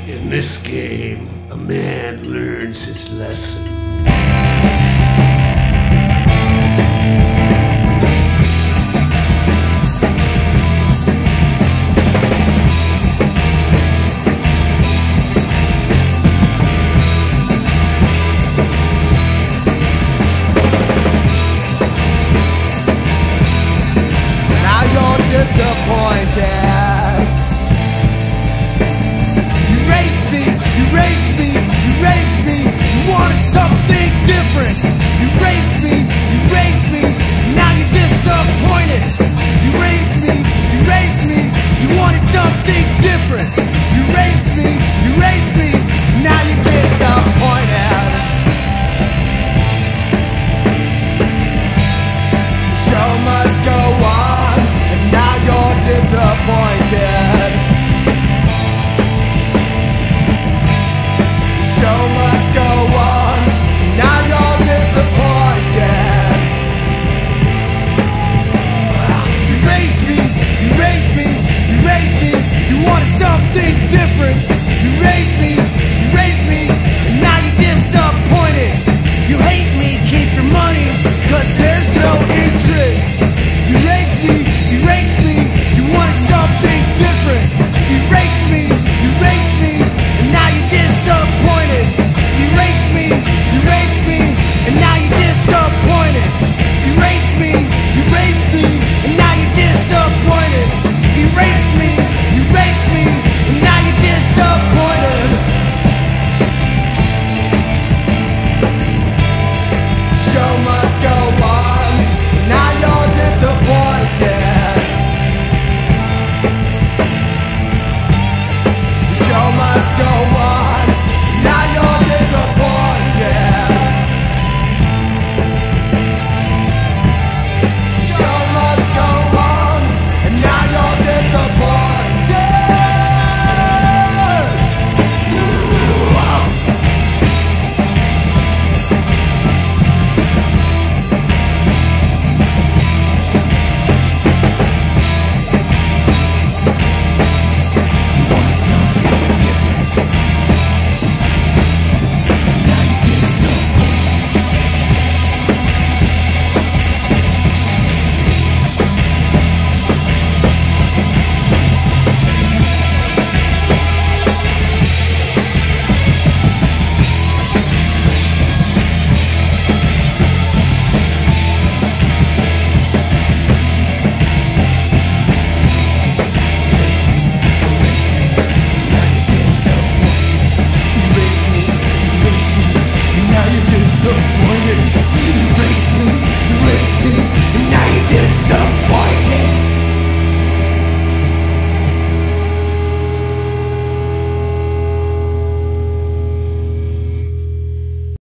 In this game, a man learns his lesson. Now you're disappointed. You raised me, you wanted something different. You raised me, now you're disappointed. You raised me, you wanted something different. You raised me, now you're disappointed. The show must go on, and now you're disappointed. Show must go on, now you're disappointed. You raised me, you wanted something different. You raised me,